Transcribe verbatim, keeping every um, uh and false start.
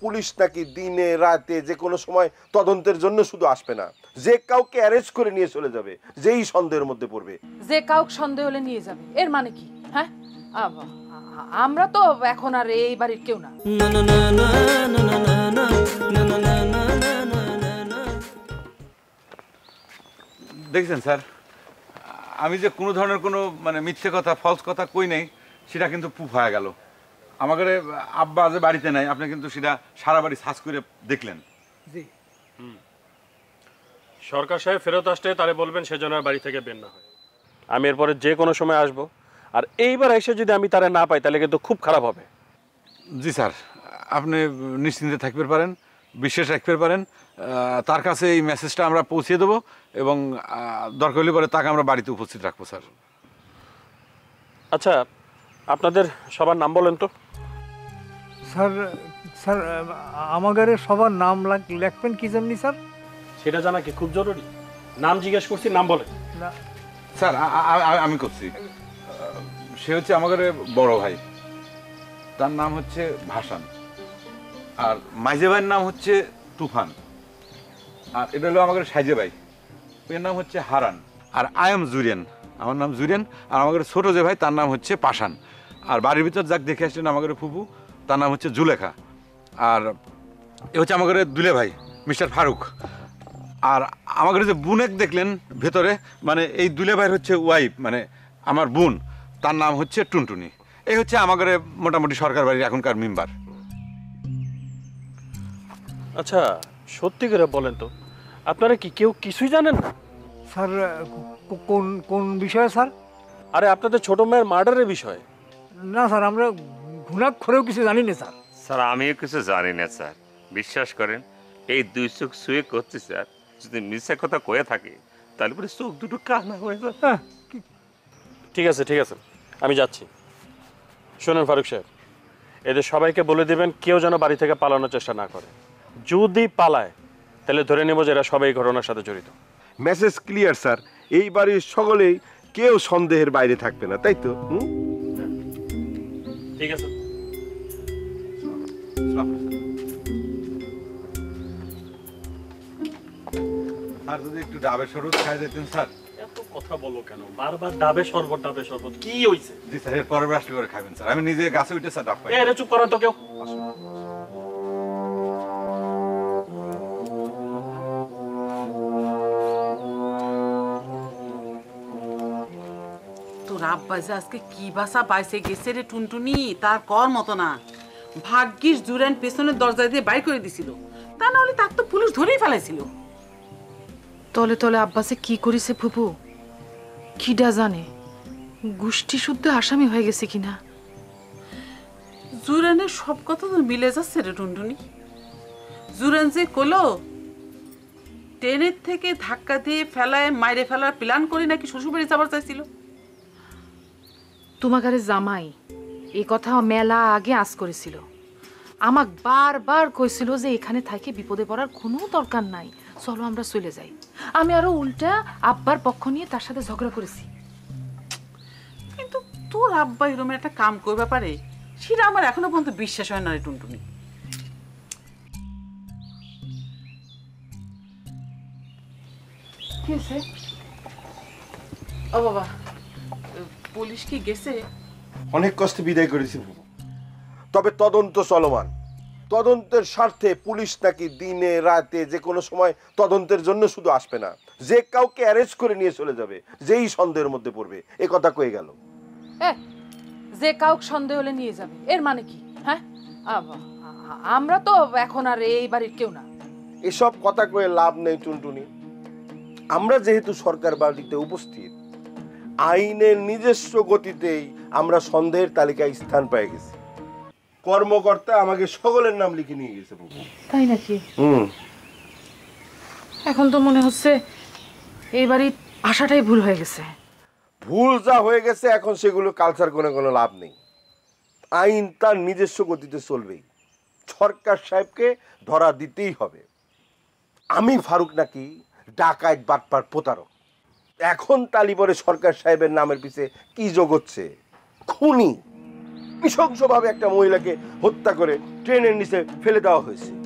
Police নাকি দিনে রাতে যে কোনো সময় তদন্তের জন্য শুধু আসবে না, যে কাউকে অ্যারেস্ট করে নিয়ে চলে যাবে যেই সন্দেহের মধ্যে পড়বে। যে কাউকে সন্দেহ হলে নিয়ে যাবে এর মানে কি? হ্যাঁ, আমরা তো এখন আর এই বাড়ির কেউ না। দেখছেন স্যার, আমি যে কোনো ধরনের কোনো মানে মিথ্যে কথা ফলস কথা কই নাই সেটা কিন্তু প্রুফ হয়ে গেল। আমাদের আব্বা যে বাড়িতে নাই আপনি কিন্তু সেটা সারা বাড়ি সার্চ করে দেখলেন। জি হুম সরকার সাহেব ফেরত আসতে তারে বলবেন সেজন্য বাড়ি থেকে বের না হয়। আমি এরপরে যে কোনো সময় আসব, আর এইবার এসে যদি আমি তারে না পাই তাহলে কিন্তু খুব খারাপ হবে। জি স্যার, আপনি নিশ্চিন্তে থাকতে পারেন, বিশ্বাস রাখতে পারেন। তার কাছে এই মেসেজটা আমরা পৌঁছে দেবো এবং দরকার হলে পরে তাকে আমরা বাড়িতে উপস্থিত রাখবো স্যার। আচ্ছা, আপনাদের সবার নাম বলেন তো। স্যার স্যার আমাদের সবার নাম লিখবেন কি জানি স্যার? সেটা জানা কি খুব জরুরি? নাম জিজ্ঞেস করছি, নাম বলেন। না স্যার, আমি করছি। সে হচ্ছে আমাদের বড় ভাই, তার নাম হচ্ছে ভাসান, আর মাইজে ভাইয়ের নাম হচ্ছে তুফান, আর এটা হলো আমাদের সাইজে ভাই, এর নাম হচ্ছে হারান, আর আই এম জুরিয়ান, আমার নাম জুরিয়ান, আর আমাদের ছোট যে ভাই তার নাম হচ্ছে পাশান, আর বাড়ির ভিতর যাক দেখে আসলেন আমাদের ফুপু তার নাম হচ্ছে জুলেখা, আর এ হচ্ছে আমাদের দুলে ভাই মিস্টার ফারুক, আর আমাদের যে বোনেক দেখলেন ভেতরে মানে এই দুলে ভাইয়ের হচ্ছে ওয়াইফ মানে আমার বোন, তার নাম হচ্ছে টুনটুনি। এই হচ্ছে আমাদের মোটামুটি সরকার বাড়ির এখনকার মেম্বার। আচ্ছা, সত্যি করে বলেন তো, আপনারা কি কেউ কিছুই জানেন না? স্যার কোন কোন বিষয়ে স্যার? আরে আপনাদের ছোট মেয়ের মার্ডারের বিষয়ে। না স্যার, আমরা ঘুণাক্ষরেও কিছু জানি না স্যার। স্যার আমিও কিছু জানি না স্যার, বিশ্বাস করেন। এই দুই চোখ শুয়ে করছি স্যার, যদি মিথ্যা কথা কয়ে থাকে তাহলে পরে চোখ দুটো কানা হয়ে যায়। হ্যাঁ ঠিক আছে ঠিক আছে, আমি যাচ্ছি। শোনেন ফারুক সাহেব, এদের সবাইকে বলে দেবেন কেউ যেন বাড়ি থেকে পালানোর চেষ্টা না করে। যদি পালায় তাহলে ধরে নেব যে এরা সবাই ঘটনার সাথে জড়িত। মেসেজ ক্লিয়ার স্যার, এই বাড়ির সকলেই কেউ সন্দেহের বাইরে থাকবে না, তাই তো? ঠিক আছে। আর যদি একটু ডাবের শরবত খাই যেতেন স্যার। এত কথা বলো কেন বারবার? ডাবে শরবত ডাবে শরবত কি হইছে? জি স্যার, এর পরে আসলে করে খাবেন স্যার। আমি নিজে গাছে উঠে স্যার ডাব খাই। এ চুপ করেন তো কেউ। তোর আব্বা যে আজকে কি বাসা পাইছে গেছে রে টুনটুনি, তার কর মতো না। ভাগ্যিস জুরান পেছনের দরজা দিয়ে বাইর করে দিছিল, তা না হলে তার তো পুলিশ ধরেই ফেলাইছিল। তলে তলে আব্বাসে কি করেছে ফুপু কিডা জানে, গোষ্ঠী শুদ্ধ আসামি হয়ে গেছে কিনা। জুরানের সব কথা তো মিলে যাচ্ছে রে টুনটুনি। জুরান যে কলো ট্রেনের থেকে ধাক্কা দিয়ে ফেলায় মাইরে ফেলার প্ল্যান করে নাকি শ্বশুরবাড়ি যাবার চাইছিল। তোমাকারে জামাই এই কথা মেলা আগে আজ করেছিল, আমাক বারবার কইছিল যে এখানে থাকে বিপদে পড়ার কোনো দরকার নাই, চলো আমরা চলে যাই। আমি আরো উল্টা আব্বার পক্ষ নিয়ে তার সাথে ঝগড়া করেছি। কিন্তু তোর আব্বা এরকম একটা কাম করবে পারে সেটা আমার এখনো পর্যন্ত বিশ্বাস হয় না রে টুনটুনি। কি হয়েছে? ও বাবা, পুলিশ কি গেছে? অনেক কষ্টে বিদায় করেছি, তবে তদন্ত চলমান। তদন্তের স্বার্থে পুলিশ নাকি দিনে রাতে যে কোনো সময় তদন্তের জন্য শুধু আসবে না, যে কাউকে অ্যারেস্ট করে নিয়ে চলে যাবে যেই সন্দেহের মধ্যে পড়বে। এ কথা কয়ে গেল। যে কাউকে সন্দেহ হলে নিয়ে যাবে এর মানে কি? হ্যাঁ, আমরা তো এখন আর এই বাড়ির কেউ না। এসব কথা কয়ে লাভ নেই টুনটুনি। আমরা যেহেতু সরকার বাড়িতে উপস্থিত, আইনের নিজস্ব গতিতেই আমরা সন্দেহের তালিকায় স্থান পেয়ে গেছি। কর্মকর্তা আমাকে সকলের নাম লিখে নিয়ে গেছে। তাই নাকি? হুম। এখন তো মনে হচ্ছে এই বাড়ি আসাটাই ভুল হয়ে গেছে। ভুল যা হয়ে গেছে এখন সেগুলো কালচার করে কোনো লাভ নেই। আইন তার নিজস্ব গতিতে চলবেই। সরকার সাহেবকে ধরা দিতেই হবে। আমি ফারুক নাকি ডাকাত, বাটপার, প্রতারক। এখন তালিবরে সরকার সাহেবের নামের পিছে কি যোগ হচ্ছে? খুনি। নৃশংসভাবে একটা মহিলাকে হত্যা করে ট্রেনের নিচে ফেলে দেওয়া হয়েছে।